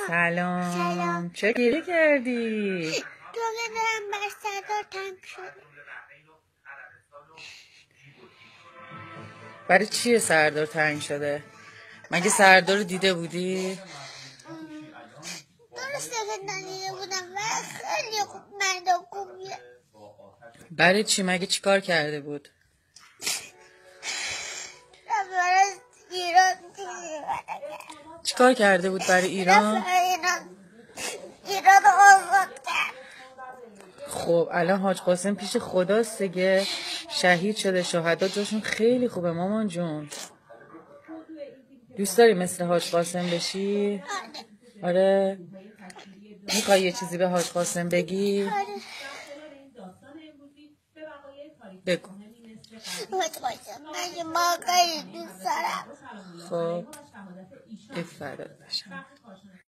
سلام. چه گریه کردی؟ تو که دارم بر سردار تنگ شد. برای چیه سردار تنگ شده؟ مگه سردار رو دیده بودی؟ درسته که ندیده بودم و خیلی خوب مرد خوبیه. برای چی؟ مگه چی کار کرده بود؟ برای ایران چی کار کرده بود برای ایران؟ ایران آزاد کرد. خب الان حاج قاسم پیش خداست دیگه، شهید شده، شهدا جاشون خیلی خوبه مامان جون. دوست داری مثل حاج قاسم بشی؟ آره. میخوای یه چیزی به حاج قاسم بگی؟ بگو. حاج قاسم من ما خیلی دوست دارم. خب افراد بشم.